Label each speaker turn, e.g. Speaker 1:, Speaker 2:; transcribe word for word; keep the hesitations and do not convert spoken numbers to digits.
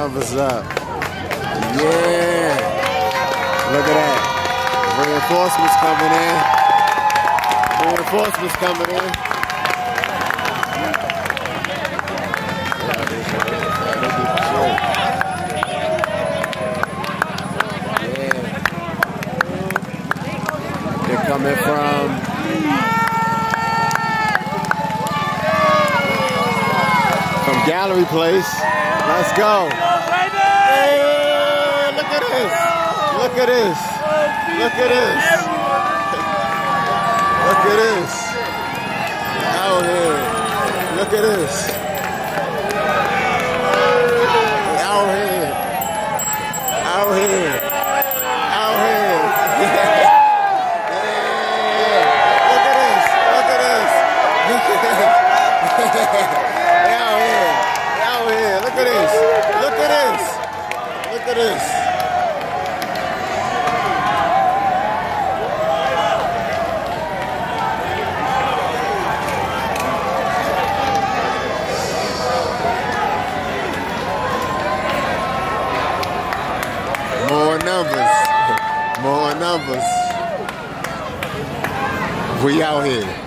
Speaker 1: numbers up. Yeah. Look at that. Reinforcements coming in. Reinforcements coming in. Yeah. They're coming from from Gallery Place. Let's go. Hey, look at this. Look at this. Look at this. Look at this. Out here. Look at this. Out here. Out here. Out here. Yeah. Yeah. Look at this. Look at this. Look at this. They out here. They out here. Look at this. Look at this. Look at this. More numbers. More numbers. We out here.